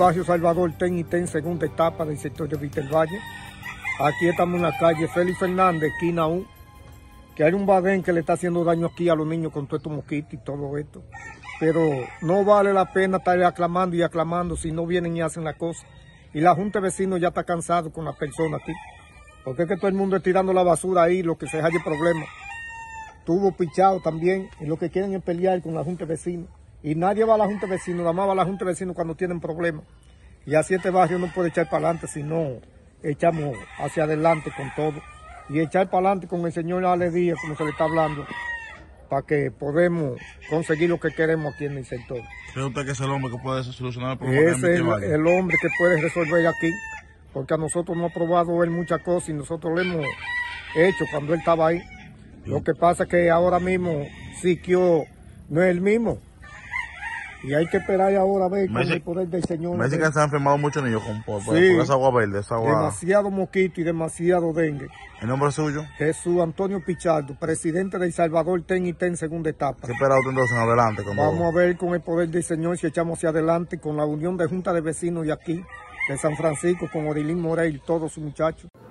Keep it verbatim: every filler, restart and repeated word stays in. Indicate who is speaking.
Speaker 1: barrio Salvador Ten y Ten, segunda etapa del sector de Vitelvalle. Aquí estamos en la calle Félix Fernández, esquina U, que hay un badén que le está haciendo daño aquí a los niños con todo estos mosquitos y todo esto. Pero no vale la pena estar aclamando y aclamando si no vienen y hacen la cosa. Y la Junta de Vecinos ya está cansado con las personas aquí. Porque es que todo el mundo está tirando la basura ahí, lo que se haya problema. Tuvo pichado también, y lo que quieren es pelear con la Junta de Vecinos. Y nadie va a la Junta de Vecinos, nada más va a la Junta de Vecinos cuando tienen problemas. Y así este barrio no puede echar para adelante si no echamos hacia adelante con todo. Y echar para adelante con el señor Ale Díaz, como se le está hablando, para que podamos conseguir lo que queremos aquí en el sector.
Speaker 2: ¿Cree usted que es el hombre que puede solucionar el problema?
Speaker 1: Ese es el, el hombre que puede resolver aquí, porque a nosotros nos ha probado él muchas cosas y nosotros lo hemos hecho cuando él estaba ahí. Lo que pasa es que ahora mismo Siquio no es el mismo. Y hay que esperar ahora a ver con el poder del Señor.
Speaker 2: Me dicen que se han enfermado muchos niños con, por, por,
Speaker 1: sí,
Speaker 2: por esa agua verde, esa agua...
Speaker 1: demasiado mosquito y demasiado dengue.
Speaker 2: ¿El nombre suyo?
Speaker 1: Jesús Antonio Pichardo, presidente de El Salvador Ten y Ten, segunda etapa.
Speaker 2: ¿Qué espera usted entonces en adelante?
Speaker 1: Vamos a ver con el poder del Señor si echamos hacia adelante con la unión de Junta de Vecinos y aquí, de San Francisco, con Orilín Morey y todos sus muchachos.